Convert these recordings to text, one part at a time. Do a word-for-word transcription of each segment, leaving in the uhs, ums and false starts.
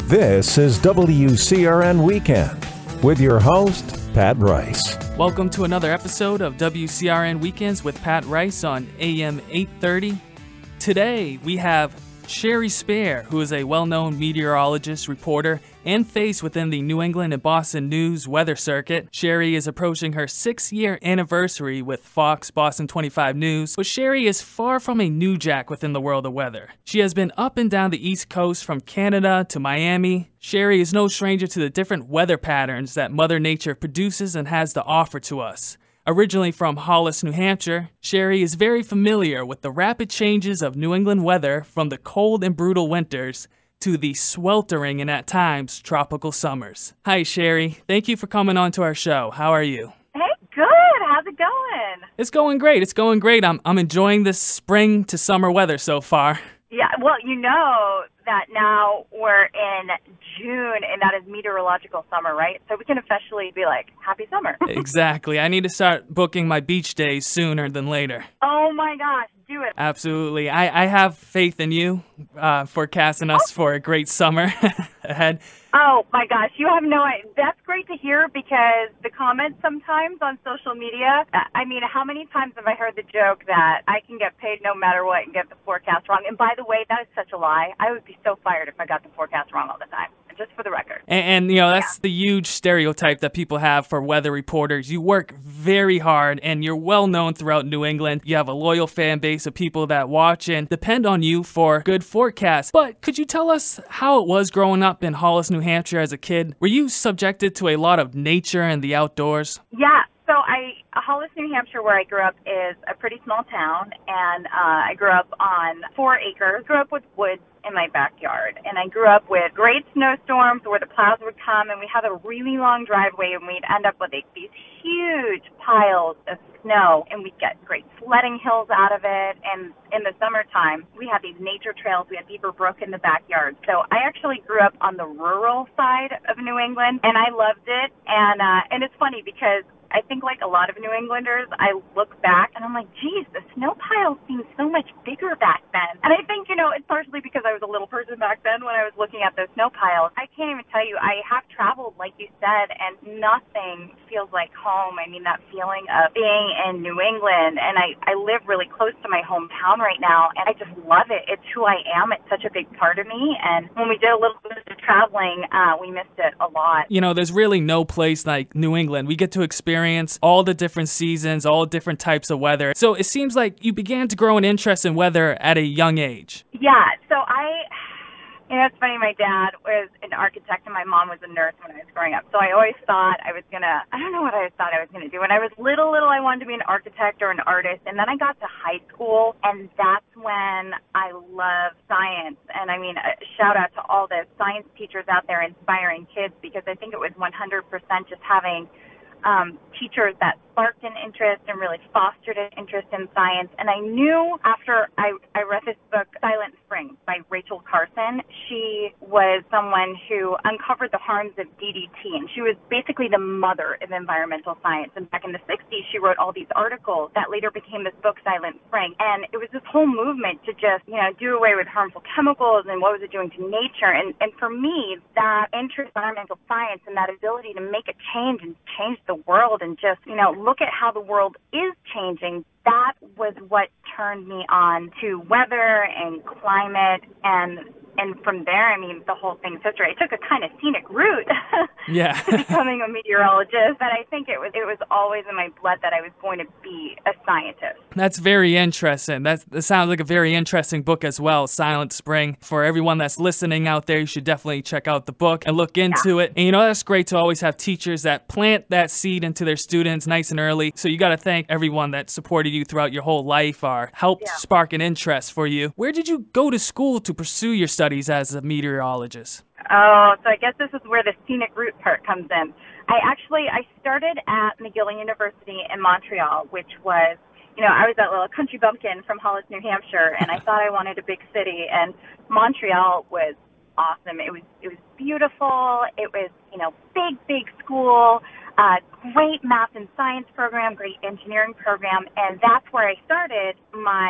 This is W C R N Weekend with your host, Pat Rice. Welcome to another episode of W C R N Weekends with Pat Rice on A M eight thirty. Today we have Sherry Spare, who is a well-known meteorologist, reporter, and face within the New England and Boston news weather circuit. Sherry is approaching her six-year anniversary with Fox Boston twenty-five News, but Sherry is far from a new jack within the world of weather. She has been up and down the East Coast from Canada to Miami. Sherry is no stranger to the different weather patterns that Mother Nature produces and has to offer to us. Originally from Hollis, New Hampshire, Sherry is very familiar with the rapid changes of New England weather from the cold and brutal winters to the sweltering and at times tropical summers. Hi, Sherry. Thank you for coming on to our show. How are you? Hey, good. How's it going? It's going great. It's going great. I'm I'm enjoying this spring to summer weather so far. Yeah, well, you know that now we're in June, and that is meteorological summer, right? So we can officially be like, happy summer. Exactly. I need to start booking my beach days sooner than later. Oh, my gosh. Do it. Absolutely. I, I have faith in you, uh, forecasting us for a great summer ahead. Oh, my gosh. You have no idea. That's great to hear because the comments sometimes on social media, I mean, how many times have I heard the joke that I can get paid no matter what and get the forecast wrong? And by the way, that is such a lie. I would be so fired if I got the forecast wrong all the time. Just for the record. And, and you know, that's yeah. the huge stereotype that people have for weather reporters. You work very hard and you're well known throughout New England. You have a loyal fan base of people that watch and depend on you for good forecasts. But could you tell us how it was growing up in Hollis, New Hampshire as a kid? Were you subjected to a lot of nature and the outdoors? Yeah. So I, Hollis, New Hampshire, where I grew up, is a pretty small town, and uh, I grew up on four acres. Grew up with woods in my backyard, and I grew up with great snowstorms where the plows would come, and we had a really long driveway, and we'd end up with like, these huge piles of snow, and we'd get great sledding hills out of it. And in the summertime, we had these nature trails. We had Beaver Brook in the backyard. So I actually grew up on the rural side of New England, and I loved it. And uh, and it's funny because I think like a lot of New Englanders, I look back and I'm like, geez, the snow pile seems so much bigger back then. And I think, you know, it's partially because I was a little person back then when I was looking at those snow piles. I can't even tell you, I have traveled, like you said, and nothing feels like home. I mean, that feeling of being in New England, and I, I live really close to my hometown right now, and I just love it. It's who I am. It's such a big part of me. And when we did a little bit of traveling, uh, we missed it a lot. You know, there's really no place like New England. We get to experience all the different seasons, all different types of weather. So it seems like you began to grow an interest in weather at a young age. Yeah, so I, you know, it's funny, my dad was an architect and my mom was a nurse when I was growing up. So I always thought I was going to, I don't know what I thought I was going to do. When I was little, little, I wanted to be an architect or an artist. And then I got to high school, and that's when I loved science. And I mean, a shout out to all the science teachers out there inspiring kids, because I think it was one hundred percent just having Um, teachers that sparked an interest and really fostered an interest in science. And I knew after I, I read this book, Silent Spring, by Rachel Carson, she was someone who uncovered the harms of D D T, and she was basically the mother of environmental science. And back in the sixties, she wrote all these articles that later became this book, Silent Spring. And it was this whole movement to just, you know, do away with harmful chemicals and what was it doing to nature. And, and for me, that interest in environmental science and that ability to make a change and change the world and just, you know, look at how the world is changing, that was what turned me on to weather and climate. And and from there, I mean, the whole thing's history. I took a kind of scenic route yeah. to becoming a meteorologist, but I think it was it was always in my blood that I was going to be a scientist. That's very interesting. That's, that sounds like a very interesting book as well, Silent Spring. For everyone that's listening out there, you should definitely check out the book and look into yeah. it. And you know, that's great to always have teachers that plant that seed into their students nice and early. So you got to thank everyone that supported you throughout your whole life or helped yeah. spark an interest for you. Where did you go to school to pursue your studies as a meteorologist? Oh, so I guess this is where the scenic route part comes in. I actually, I started at McGill University in Montreal, which was, you know, I was that little country bumpkin from Hollis, New Hampshire, and I thought I wanted a big city, and Montreal was awesome. It was, it was beautiful. It was, you know, big, big school. Uh, great math and science program, great engineering program, and that's where I started my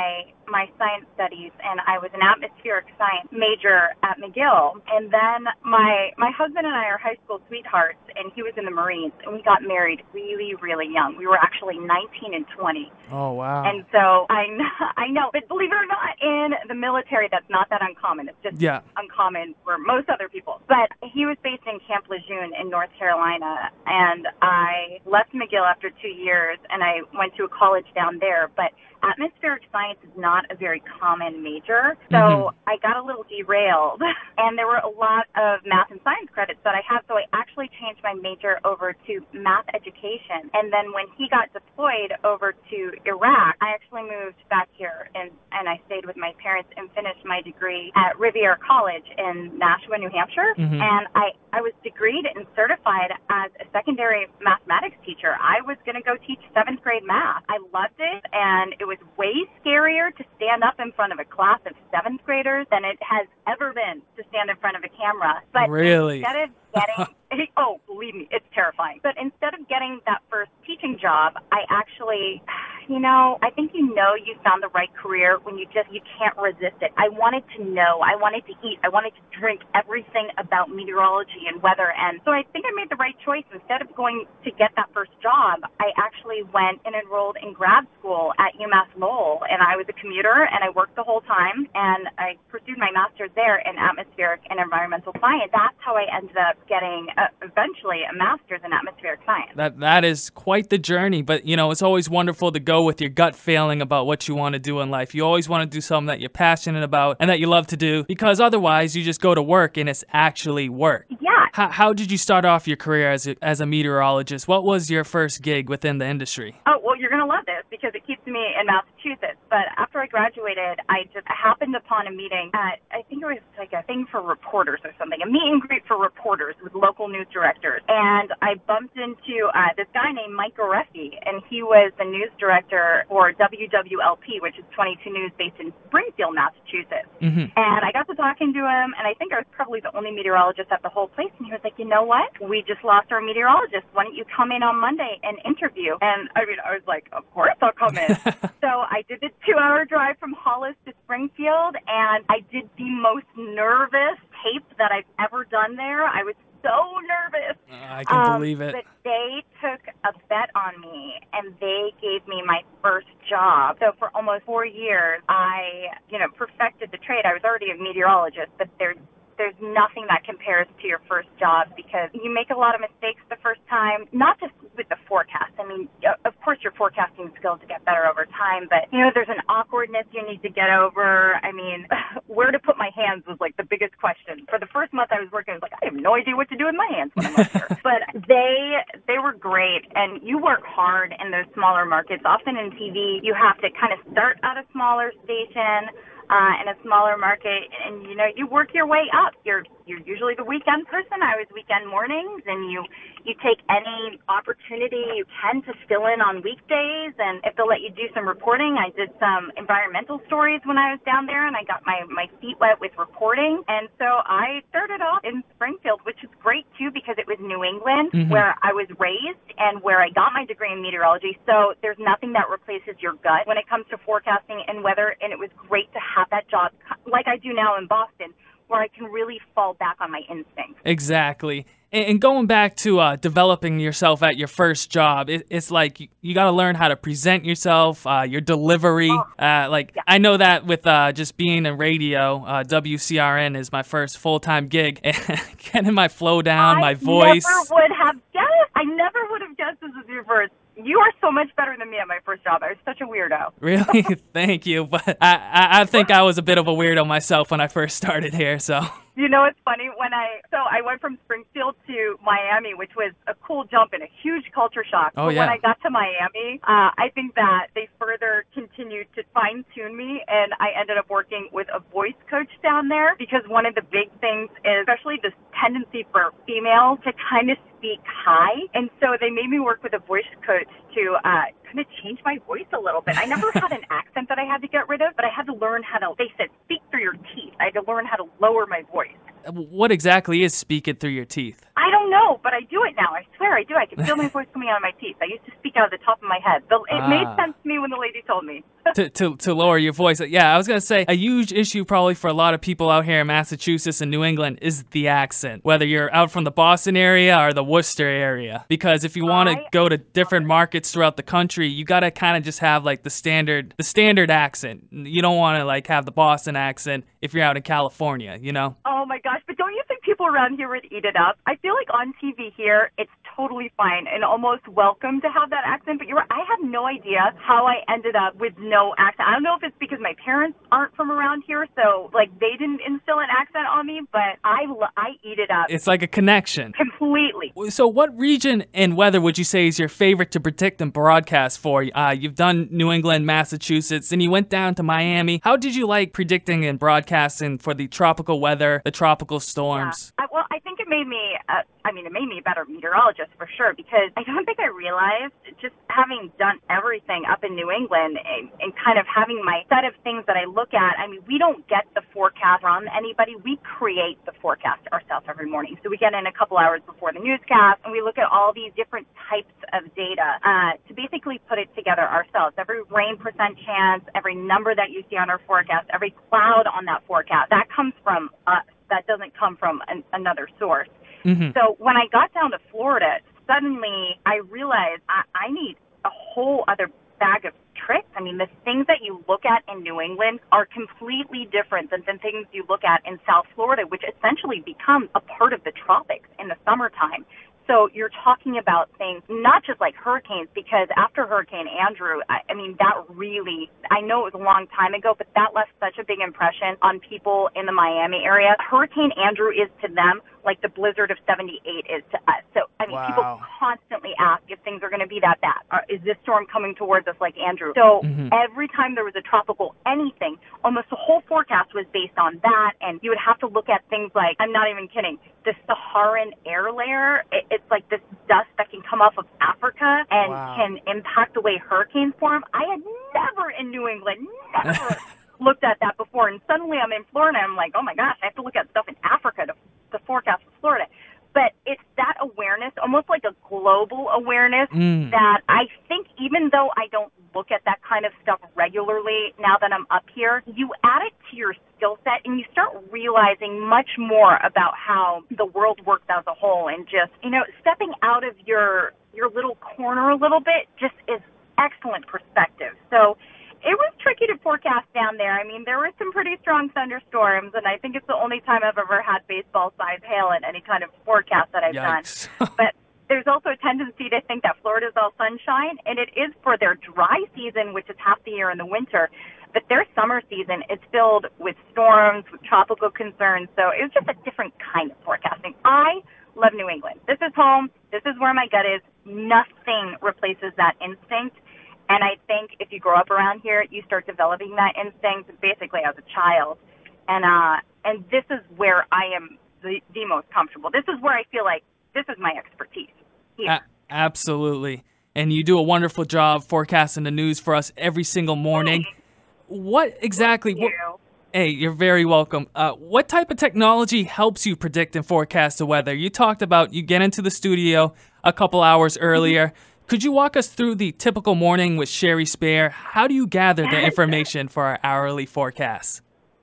my science studies, and I was an atmospheric science major at McGill. And then my my husband and I are high school sweethearts, and he was in the Marines, and we got married really, really young. We were actually nineteen and twenty. Oh, wow. And so I know, I know, but believe it or not, in the military, that's not that uncommon. It's just yeah. uncommon for most other people. But he was based in Camp Lejeune in North Carolina, and I left McGill after two years, and I went to a college down there. But atmospheric science is not a very common major, so mm-hmm. I got a little derailed, and there were a lot of math and science credits that I had, so I actually changed my major over to math education. And then when he got deployed over to Iraq, I actually moved back here, and, and I stayed with my parents and finished my degree at Riviera College in Nashua, New Hampshire, mm-hmm. and I, I was degreed and certified as a secondary mathematics teacher. I was going to go teach seventh grade math. I loved it, and it was way scarier to stand up in front of a class of seventh graders than it has ever been to stand in front of a camera. But really? instead of getting, oh, believe me, it's terrifying. But instead of getting that first teaching job, I actually, you know, I think you know you found the right career when you just, you can't resist it. I wanted to know, I wanted to eat, I wanted to drink everything about meteorology and weather. And so I think I made the right choice. Instead of going to get that first job, I actually went and enrolled in grad school at UMass Lowell. And I was a commuter, and I worked the whole time. And I pursued my master's there in atmospheric and environmental science. That's how I ended up getting uh, eventually a master's in atmospheric science. That That is quite the journey. But, you know, it's always wonderful to go with your gut feeling about what you want to do in life. You always want to do something that you're passionate about and that you love to do, because otherwise you just go to work and it's actually work. Yeah. How, how did you start off your career as a, as a meteorologist? What was your first gig within the industry? Oh, well, you're going to love this because it keeps me in Massachusetts. But after I graduated, I just happened upon a meeting at, I think it was like a thing for reporters or something, a meet and greet for reporters with local news directors. And I bumped into uh, this guy named Mike Goreffi, and he was the news director for W W L P, which is twenty-two News based in Springfield, Massachusetts. Mm-hmm. And I got to talking to him, and I think I was probably the only meteorologist at the whole place. And he was like, you know what? We just lost our meteorologist. Why don't you come in on Monday and interview? And I mean, I was like, of course I'll come in. So I did the two-hour drive from Hollis to Springfield, and I did the most nervous tape that I've ever done there. I was so nervous. Uh, I can um, believe it. But they took a bet on me, and they gave me my first job. So for almost four years, I, you know, perfected the trade. I was already a meteorologist, but there's there's nothing that compares to your first job, because you make a lot of mistakes the first time, not just with the forecast. I mean, of course your forecasting skills get better over time, but, you know, there's an awkwardness you need to get over. I mean, where to put my hands was like the biggest question. For the first month I was working, I was like, I have no idea what to do with my hands when I'm up here. But they, they were great, and you work hard in those smaller markets. Often in T V, you have to kind of start at a smaller station, Uh, in a smaller market, and you know, you work your way up. You're you're usually the weekend person. I was weekend mornings, and you you take any opportunity you can to fill in on weekdays. And if they'll let you do some reporting, I did some environmental stories when I was down there, and I got my my feet wet with reporting. And so I started off in Springfield, which is great too, because it was New England, mm-hmm. where I was raised and where I got my degree in meteorology. So there's nothing that replaces your gut when it comes to forecasting and weather. And it was great to have that job like I do now in Boston, where I can really fall back on my instincts. Exactly. And going back to uh, developing yourself at your first job, it, it's like you, you got to learn how to present yourself, uh, your delivery. Oh, uh, like yeah. I know that with uh, just being in radio, uh, W C R N is my first full-time gig. And getting my flow down, I my voice. I never would have guessed. I never would have guessed this was your first. You are so much better than me at my first job. I was such a weirdo. Really? Thank you. But I, I, I think I was a bit of a weirdo myself when I first started here, so... You know, it's funny, when I, so I went from Springfield to Miami, which was a cool jump and a huge culture shock. Oh, but yeah. when I got to Miami, uh, I think that they further continued to fine tune me, and I ended up working with a voice coach down there, because one of the big things is, especially this tendency for females to kind of speak high. And so they made me work with a voice coach to uh, kind of change my voice a little bit. I never had an accent that I had to get rid of, but I had to learn how to, they said, speak through your teeth. I had to learn how to lower my voice. What exactly is speak it through your teeth? I don't know, know, but I do it now. I swear I do. I can feel my voice coming out of my teeth. I used to speak out of the top of my head. The, it Ah. made sense to me when the lady told me. to, to, to lower your voice. Yeah, I was going to say a huge issue probably for a lot of people out here in Massachusetts and New England is the accent, whether you're out from the Boston area or the Worcester area. Because if you want to I- go to different markets throughout the country, you got to kind of just have like the standard the standard accent. You don't want to like have the Boston accent if you're out in California, you know? Oh my gosh, but don't you think people around here would eat it up? I feel like on T V here, it's totally fine and almost welcome to have that accent, but you're right, I have no idea how I ended up with no accent. I don't know if it's because my parents aren't from around here, so like they didn't instill an accent on me, but I, lo- I eat it up It's like a connection. completely. So what region and weather would you say is your favorite to predict and broadcast for? Uh, you've done New England, Massachusetts, and you went down to Miami. How did you like predicting and broadcasting for the tropical weather, the tropical storms? I, well, I think it made me, uh, I mean, it made me a better meteorologist for sure, because I don't think I realized, just having done everything up in New England and, and kind of having my set of things that I look at, I mean, we don't get the forecast from anybody. We create the forecast ourselves every morning. So we get in a couple hours before the newscast, and we look at all these different types of data uh, to basically put it together ourselves. Every rain percent chance, every number that you see on our forecast, every cloud on that forecast, that comes from us. That doesn't come from an, another source. Mm-hmm. So when I got down to Florida, suddenly I realized I, I need a whole other bag of tricks. I mean, the things that you look at in New England are completely different than the things you look at in South Florida, which essentially becomes a part of the tropics in the summertime. So you're talking about things, not just like hurricanes, because after Hurricane Andrew, I, I mean, that really, I know it was a long time ago, but that left such a big impression on people in the Miami area. Hurricane Andrew is to them like the blizzard of seventy-eight is to us. So, I mean, Wow. people constantly ask if things are going to be that bad. Or is this storm coming towards us like Andrew? So Mhm. every time there was a tropical anything, almost the whole forecast was based on that. And you would have to look at things like, I'm not even kidding, the Saharan air layer. It, it's like this dust that can come off of Africa and Wow. can impact the way hurricanes form. I had never in New England, never looked at that before. And suddenly I'm in Florida. I'm like, oh my gosh, I have to look at stuff in Africa to, to forecast for Florida. But it's that awareness, almost like a global awareness, Mm. that I think even though I don't look at that kind of stuff regularly now that I'm up here, you add it to your skill set and you start realizing much more about how the world works as a whole, and just, you know, stepping out of your your little corner a little bit just is excellent perspective. So it was tricky to forecast down there. I mean, there were some pretty strong thunderstorms, and I think it's the only time I've ever had baseball-sized hail in any kind of forecast that I've Yikes. done. But there's also a tendency to think that Florida's all sunshine, and it is for their dry season, which is half the year in the winter. But their summer season is filled with storms, with tropical concerns, so it was just a different kind of forecasting. I love New England. This is home. This is where my gut is. Nothing replaces that instinct. And I think if you grow up around here, you start developing that instinct basically as a child. And uh, and this is where I am the, the most comfortable. This is where I feel like this is my expertise here. A- absolutely. And you do a wonderful job forecasting the news for us every single morning. What exactly? Thank What, you. hey, you're very welcome. Uh, what type of technology helps you predict and forecast the weather? You talked about you get into the studio a couple hours earlier. Could you walk us through the typical morning with Sherry Spare? How do you gather the information for our hourly forecasts?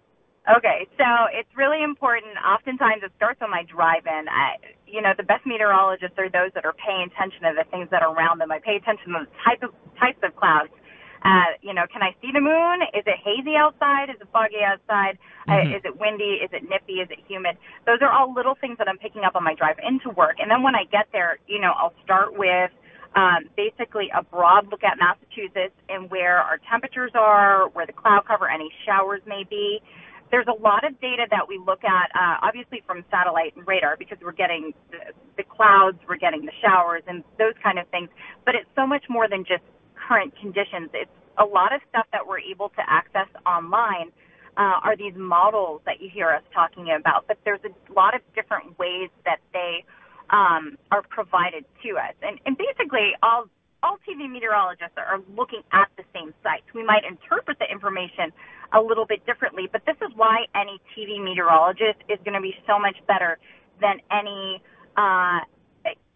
Okay, so it's really important. Oftentimes it starts on my drive-in. I, you know, the best meteorologists are those that are paying attention to the things that are around them. I pay attention to the type of, types of clouds. Uh, you know, can I see the moon? Is it hazy outside? Is it foggy outside? Mhm. Uh, is it windy? Is it nippy? Is it humid? Those are all little things that I'm picking up on my drive into work. And then when I get there, you know, I'll start with um, basically a broad look at Massachusetts and where our temperatures are, where the cloud cover, any showers may be. There's a lot of data that we look at, uh, obviously from satellite and radar, because we're getting the, the clouds, we're getting the showers and those kind of things. But it's so much more than just current conditions. It's a lot of stuff that we're able to access online uh, are these models that you hear us talking about. But there's a lot of different ways that they um, are provided to us. And, and basically, all all T V meteorologists are looking at the same sites. We might interpret the information a little bit differently, but this is why any T V meteorologist is going to be so much better than any, uh,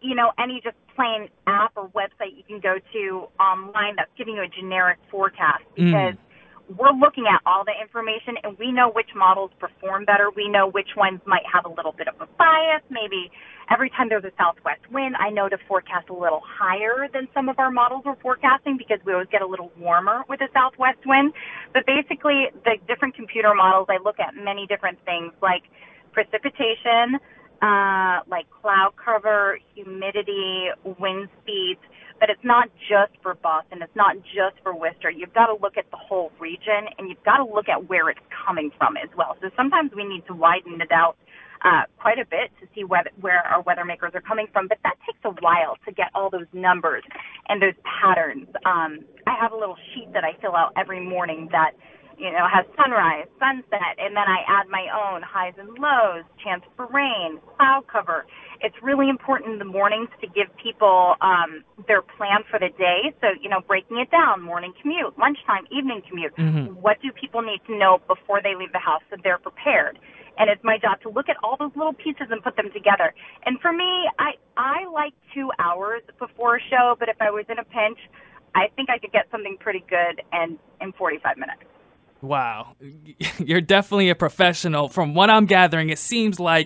you know, any just plain app or website you can go to online that's giving you a generic forecast, because mm. we're looking at all the information and we know which models perform better. We know which ones might have a little bit of a bias. Maybe every time there's a southwest wind, I know to forecast a little higher than some of our models are forecasting, because we always get a little warmer with a southwest wind. But basically, the different computer models, I look at many different things like precipitation, Uh, like cloud cover, humidity, wind speeds, but it's not just for Boston. It's not just for Worcester. You've got to look at the whole region, and you've got to look at where it's coming from as well. So sometimes we need to widen it out uh, quite a bit to see whether, where our weather makers are coming from, but that takes a while to get all those numbers and those patterns. Um, I have a little sheet that I fill out every morning that you know, has sunrise, sunset, and then I add my own highs and lows, chance for rain, cloud cover. It's really important in the mornings to give people um, their plan for the day. So, you know, breaking it down, morning commute, lunchtime, evening commute. Mm-hmm. What do people need to know before they leave the house so they're prepared? And it's my job to look at all those little pieces and put them together. And for me, I, I like two hours before a show, but if I was in a pinch, I think I could get something pretty good and in forty-five minutes. Wow. You're definitely a professional. From what I'm gathering, it seems like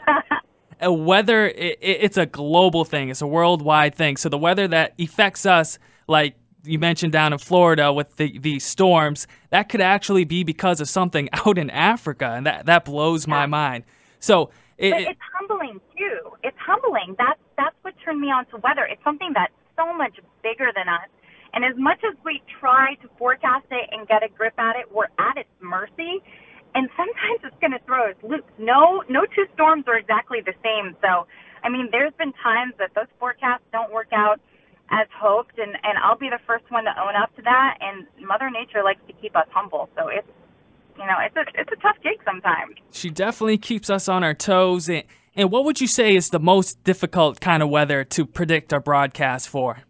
a weather, it, it's a global thing. It's a worldwide thing. So the weather that affects us, like you mentioned down in Florida with the, the storms, that could actually be because of something out in Africa. And that, that blows my yeah. mind. So it, but it's humbling, too. It's humbling. That's, that's what turned me on to weather. It's something that's so much bigger than us. And as much as we try to forecast it and get a grip at it, we're at its mercy. And sometimes it's going to throw us loops. No, no two storms are exactly the same. So, I mean, there's been times that those forecasts don't work out as hoped, and, and I'll be the first one to own up to that. And Mother Nature likes to keep us humble. So it's, you know, it's a, it's a tough gig sometimes. She definitely keeps us on our toes. And, and what would you say is the most difficult kind of weather to predict or broadcast for?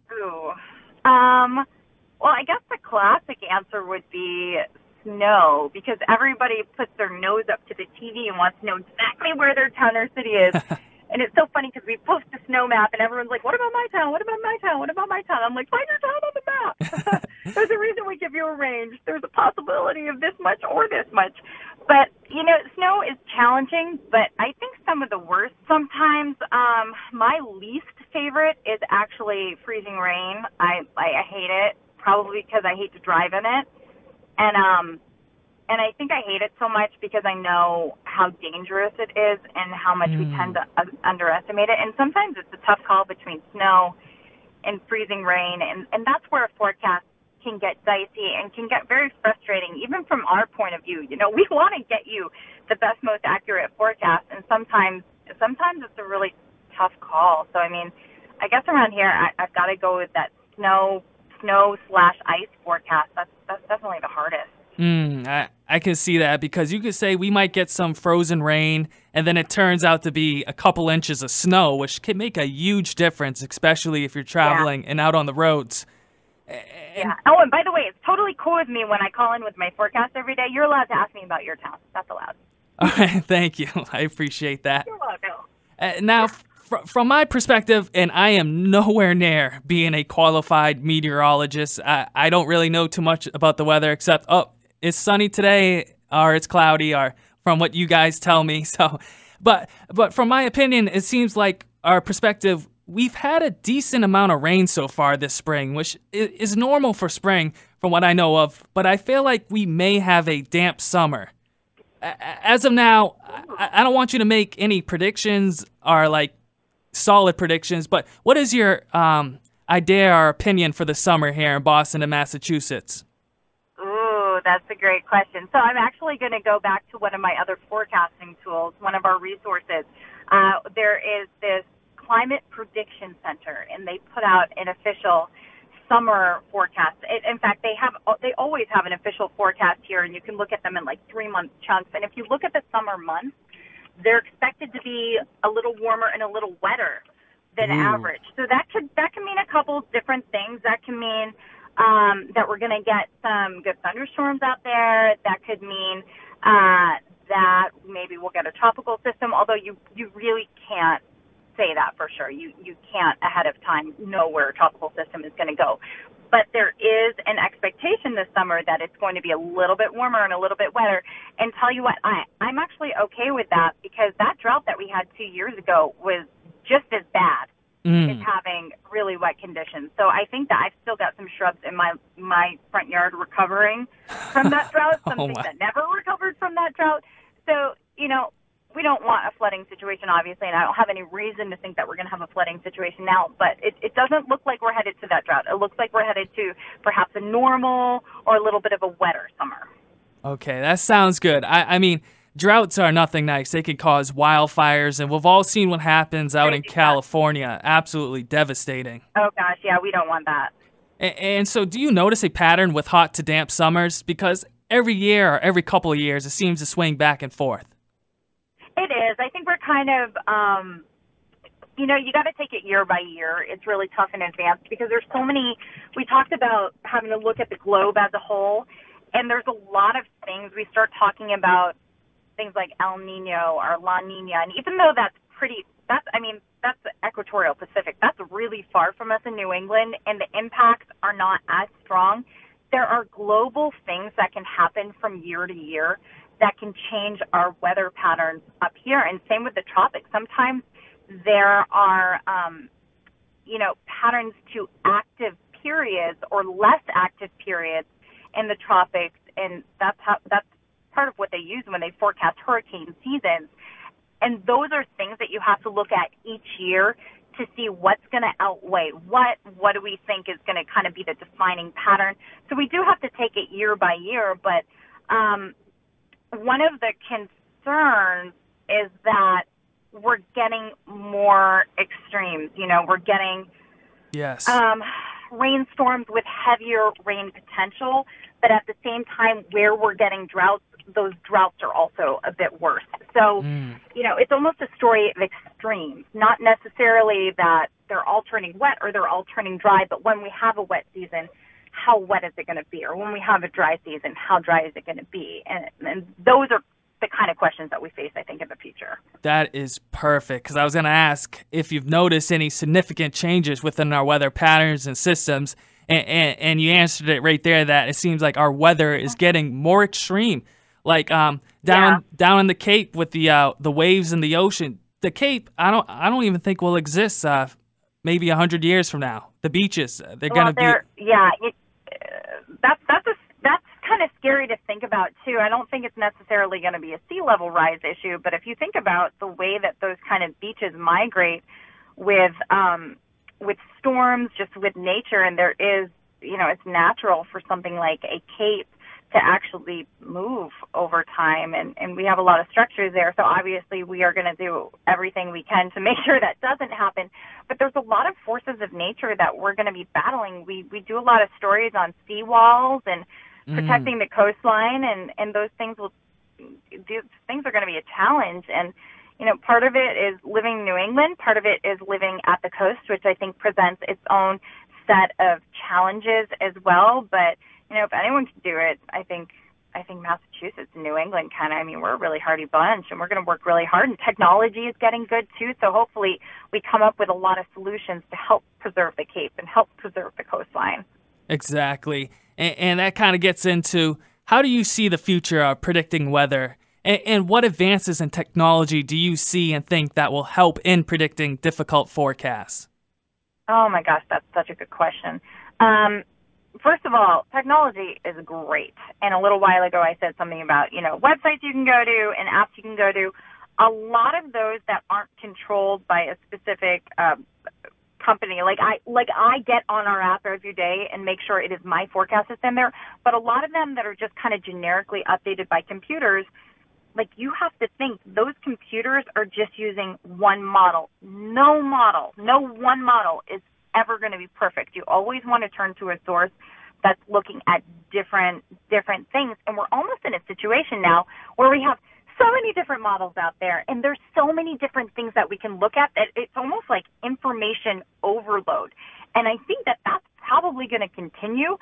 Um, well, I guess the classic answer would be snow, because everybody puts their nose up to the T V and wants to know exactly where their town or city is. And it's so funny because we post a snow map and everyone's like, what about my town? What about my town? What about my town? I'm like, find your town on the map. There's a reason we give you a range. There's a possibility of this much or this much. But, you know, snow is challenging, but I think some of the worst sometimes, um, my least favorite is actually freezing rain. I, I, I hate it, probably because I hate to drive in it. And, um, and I think I hate it so much because I know how dangerous it is and how much mm. we tend to uh, underestimate it. And sometimes it's a tough call between snow and freezing rain. And, and that's where a forecast can get dicey and can get very frustrating, even from our point of view. You know, we want to get you the best, most accurate forecast, and sometimes sometimes it's a really tough call. So, I mean, I guess around here, I, I've got to go with that snow snow slash ice forecast. That's, that's definitely the hardest. Mm, I, I can see that, because you could say we might get some frozen rain, and then it turns out to be a couple inches of snow, which can make a huge difference, especially if you're traveling yeah. and out on the roads. And, yeah. Oh, and by the way, it's totally cool with me when I call in with my forecast every day. You're allowed to ask me about your town. That's allowed. All right, thank you. I appreciate that. You're welcome. Uh, now, fr- from my perspective, and I am nowhere near being a qualified meteorologist, I, I don't really know too much about the weather except, oh, it's sunny today, or it's cloudy, or from what you guys tell me. So, but but from my opinion, it seems like our perspective, we've had a decent amount of rain so far this spring, which is normal for spring from what I know of. But I feel like we may have a damp summer. As of now, I don't want you to make any predictions or like solid predictions, but what is your um, idea or opinion for the summer here in Boston and Massachusetts? That's a great question. So I'm actually going to go back to one of my other forecasting tools, one of our resources. Uh, there is this Climate Prediction Center, and they put out an official summer forecast. It, in fact, they have they always have an official forecast here, and you can look at them in like three-month chunks. And if you look at the summer months, they're expected to be a little warmer and a little wetter than Ooh. average. So that could that can mean a couple different things. That can mean Um, that we're going to get some good thunderstorms out there. That could mean uh, that maybe we'll get a tropical system, although you, you really can't say that for sure. You you can't ahead of time know where a tropical system is going to go. But there is an expectation this summer that it's going to be a little bit warmer and a little bit wetter. And tell you what, I, I'm actually okay with that because that drought that we had two years ago was just as bad mm. as having really wet conditions. So I think that I've still got some shrubs in my, my front yard recovering from that drought, some oh things my. that never recovered from that drought. So, you know, we don't want a flooding situation, obviously, and I don't have any reason to think that we're going to have a flooding situation now, but it, it doesn't look like we're headed to that drought. It looks like we're headed to perhaps a normal or a little bit of a wetter summer. Okay, that sounds good. I, I mean, droughts are nothing nice. They can cause wildfires, and we've all seen what happens out in California. Absolutely devastating. Oh, gosh, yeah, we don't want that. And, and so do you notice a pattern with hot to damp summers? Because every year or every couple of years, it seems to swing back and forth. It is. I think we're kind of, um, you know, you got to take it year by year. It's really tough in advance because there's so many. We talked about having to look at the globe as a whole, and there's a lot of things. We start talking about things like El Nino or La Nina, and even though that's pretty, that's, I mean, that's the equatorial Pacific. That's really far from us in New England, and the impacts are not as strong. There are global things that can happen from year to year that can change our weather patterns up here. And same with the tropics. Sometimes there are, um, you know, patterns to active periods or less active periods in the tropics. And that's how, that's part of what they use when they forecast hurricane seasons. And those are things that you have to look at each year to see what's going to outweigh what, what do we think is going to kind of be the defining pattern. So we do have to take it year by year, but, um, one of the concerns is that we're getting more extremes. You know, we're getting yes. um, rainstorms with heavier rain potential, but at the same time, where we're getting droughts, those droughts are also a bit worse. So, mm. you know, it's almost a story of extremes, not necessarily that they're all turning wet or they're all turning dry, but when we have a wet season, how wet is it going to be? Or when we have a dry season, how dry is it going to be? And, and those are the kind of questions that we face, I think, in the future. That is perfect, because I was going to ask if you've noticed any significant changes within our weather patterns and systems, and, and, and you answered it right there that it seems like our weather is getting more extreme. Like um, down Yeah. down in the Cape with the uh, the waves in the ocean. The Cape, I don't I don't even think will exist uh, maybe a hundred years from now. The beaches, uh, they're well, going to be. Yeah, it, uh, that's that's a that's kind of scary to think about too. I don't think it's necessarily going to be a sea level rise issue, but if you think about the way that those kind of beaches migrate with um, with storms, just with nature, and there is, you know, it's natural for something like a cape to actually move over time, and, and we have a lot of structures there, so obviously we are going to do everything we can to make sure that doesn't happen. But there's a lot of forces of nature that we're going to be battling. We we do a lot of stories on seawalls and protecting mm. the coastline, and, and those things will do, things are going to be a challenge. And you know, part of it is living in New England, part of it is living at the coast, which I think presents its own set of challenges as well. But you know, if anyone can do it, I think I think Massachusetts and New England kind of, I mean, we're a really hardy bunch, and we're going to work really hard, and technology is getting good too, so hopefully we come up with a lot of solutions to help preserve the Cape and help preserve the coastline. Exactly, and, and that kind of gets into, how do you see the future of predicting weather, and, and what advances in technology do you see and think that will help in predicting difficult forecasts? Oh my gosh, that's such a good question. Um, First of all, technology is great. And a little while ago, I said something about, you know, websites you can go to and apps you can go to. A lot of those that aren't controlled by a specific uh, company, like I like I get on our app every day and make sure it is my forecast that's in there. But a lot of them that are just kind of generically updated by computers, like you have to think those computers are just using one model. No model, no one model is ever going to be perfect. You always want to turn to a source that's looking at different different things. And we're almost in a situation now where we have so many different models out there, and there's so many different things that we can look at that it's almost like information overload. And I think that that's probably going to continue.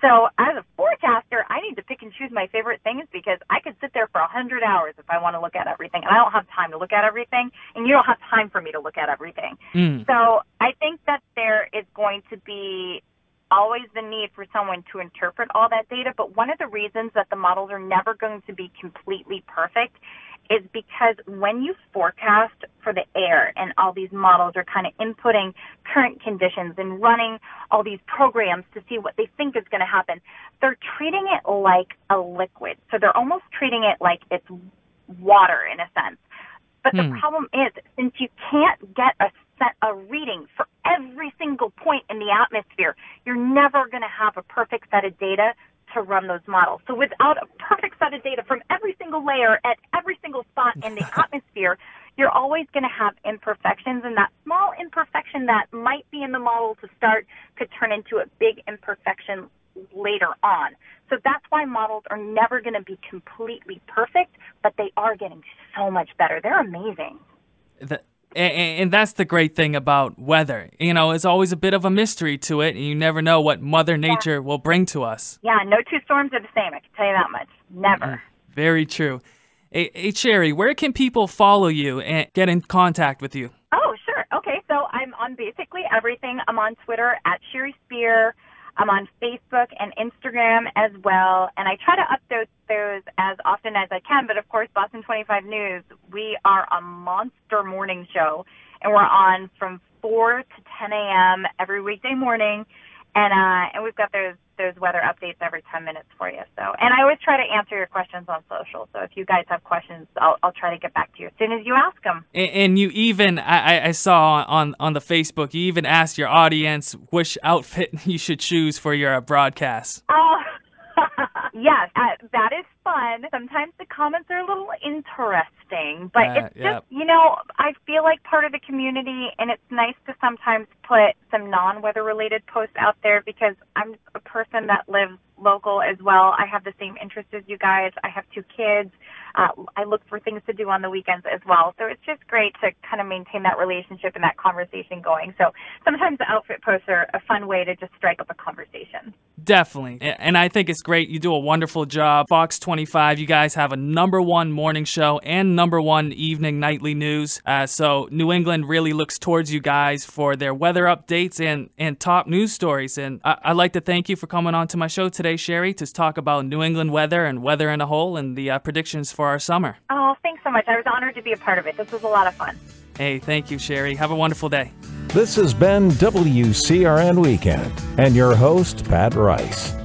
So as a forecaster, I need to pick and choose my favorite things because I could sit there for a hundred hours if I want to look at everything, and I don't have time to look at everything, and you don't have time for me to look at everything. Mm. So I think that there is going to be always the need for someone to interpret all that data, but one of the reasons that the models are never going to be completely perfect is because when you forecast for the air and all these models are kind of inputting current conditions and running all these programs to see what they think is going to happen, they're treating it like a liquid. So they're almost treating it like it's water in a sense. But the Hmm. problem is, since you can't get a set a reading for every single point in the atmosphere, you're never going to have a perfect set of data to run those models. So without a perfect set of data from every single layer at every single spot in the atmosphere, you're always going to have imperfections, and that small imperfection that might be in the model to start could turn into a big imperfection later on. So that's why models are never going to be completely perfect, but they are getting so much better. They're amazing. The, and, and that's the great thing about weather. You know, it's always a bit of a mystery to it, and you never know what Mother Nature yeah. will bring to us. Yeah, no two storms are the same, I can tell you that much. Never. Mm-hmm. Very true. Hey, hey, Sherry, where can people follow you and get in contact with you? Oh, sure. Okay, so I'm on basically everything. I'm on Twitter at Sherry Spear. I'm on Facebook and Instagram as well, and I try to update those as often as I can. But, of course, Boston twenty-five News, we are a monster morning show, and we're on from four to ten a.m. every weekday morning, and uh, and we've got those those weather updates every ten minutes for you. So, and I always try to answer your questions on social. So if you guys have questions, I'll, I'll try to get back to you as soon as you ask them. And, and you even, I, I saw on, on the Facebook, you even asked your audience which outfit you should choose for your broadcast. Oh, yes, uh, that is fun. Sometimes the comments are a little interesting, but uh, it's yeah. just, you know, I feel like part of the community, and it's nice to sometimes put some non-weather related posts out there because I'm a person that lives local as well. I have the same interests as you guys. I have two kids. Uh, I look for things to do on the weekends as well. So it's just great to kind of maintain that relationship and that conversation going. So sometimes the outfit posts are a fun way to just strike up a conversation. Definitely. And I think it's great. You do a wonderful job. Fox twenty-five, you guys have a number one morning show and number one evening nightly news. Uh, so New England really looks towards you guys for their weather updates and, and top news stories. And I, I'd like to thank you for coming on to my show today, Sherry, to talk about New England weather and weather in a whole and the uh, predictions for our summer. Oh, thanks so much. I was honored to be a part of it. This was a lot of fun. Hey, thank you, Sherry. Have a wonderful day. This has been W C R N Weekend and your host, Pat Rice.